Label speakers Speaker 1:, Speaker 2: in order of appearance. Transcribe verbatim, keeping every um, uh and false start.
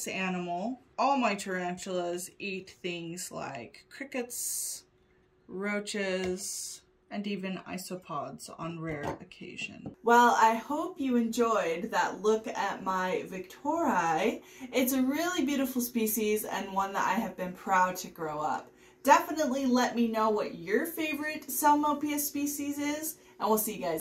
Speaker 1: animal. All my tarantulas eat things like crickets, roaches, and even isopods on rare occasion. Well, I hope you enjoyed that look at my Victorii. It's a really beautiful species and one that I have been proud to grow up. Definitely let me know what your favorite Psalmopoeus species is, and we'll see you guys.